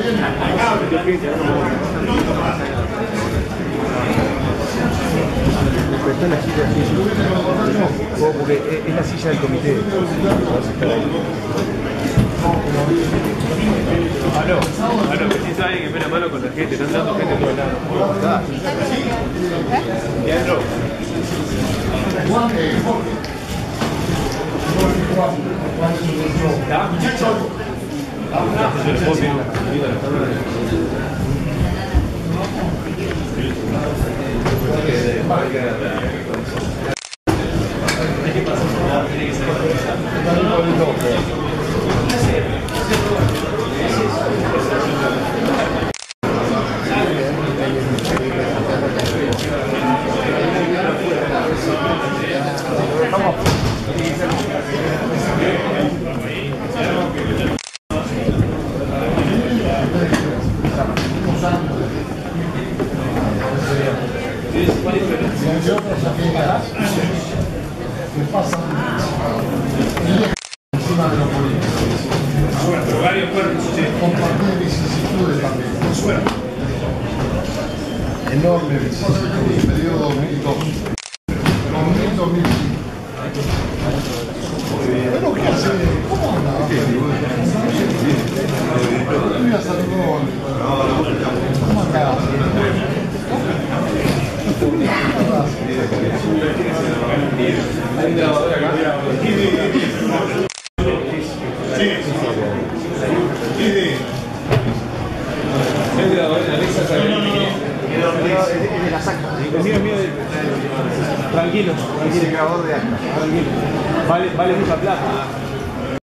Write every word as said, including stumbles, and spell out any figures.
Está en la silla así. No, porque es la silla del comité. Aló, aló, necesito a alguien que me la mano con la gente, están dando gente por el lado. Leandro. ¿Está? ¿Qué pasa? Encima de los políticos. Suerte, varios cuerpos. Compartir vicisitudes también. Suerte. Enorme vicisitud, periodo dos mil dos. dos mil, dos mil cinco. ¿Pero qué hace? ¿Cómo anda? Yo voy a saludar. ¿Cómo anda? Hay un grabador acá. Sí. El grabador en la mesa es de la saca. el mío, mío. Tranquilo, tranquilo. El grabador de acta. Tranquilo. Vale, vale mucha plata.